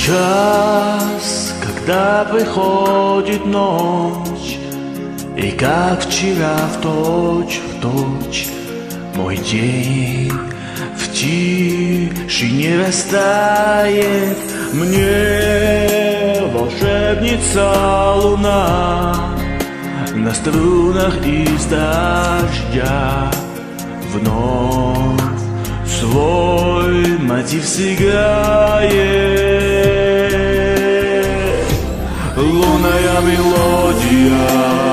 час, когда приходит ночь, и как вчера в точь мой день в тишине растает. Мне волшебница луна на струнах из дождя вновь свой мотив сыграет. Лунная мелодия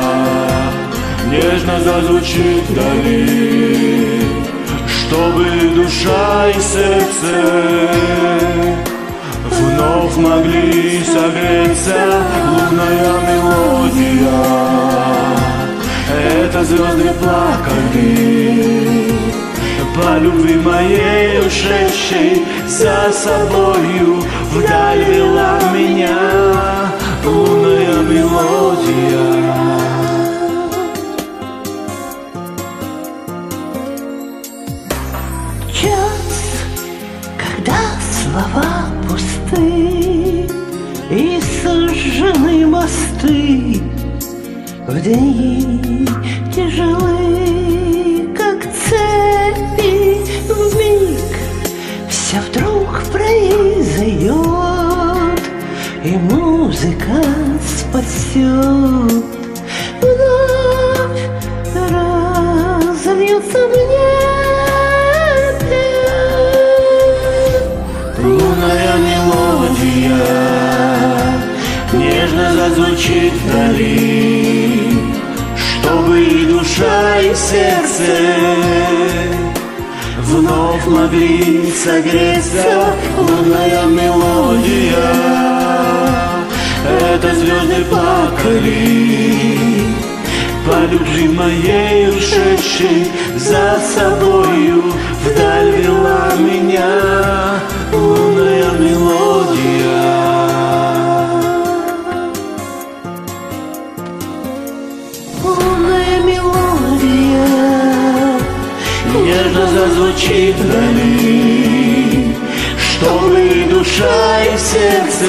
нежно зазвучит вдали, чтобы душа и сердце вновь могли согреться. Лунная мелодия — это звезды плакали по любви моей, ушедшей за собою вдаль вела меня. Лунная мелодия. Час, когда слова пусты и сожжены мосты, в дни тяжелы, как цепи, вмиг все вдруг произойдет, и музыка спасет. Вновь разольется в небе лунная мелодия, нежно зазвучит вдали, чтобы и душа, и сердце вновь могли согреться. Лунная мелодия — это звезды плакали по любви моей, ушедшей за собою вдаль вела меня. Лунная мелодия. лунная мелодия Нежно зазвучит вдали, чтобы и душа, и сердце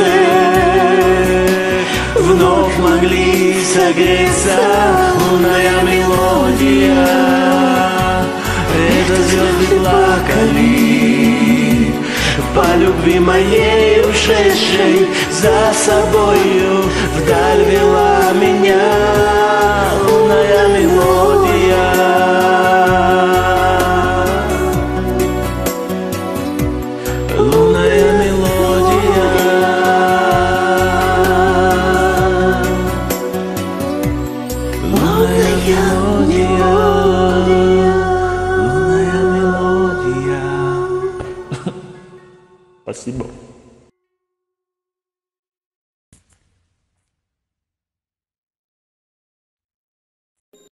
вновь могли согреться. Лунная мелодия — это звезды плакали по любви моей, ушедшей за собою вдаль вела меня. Лунная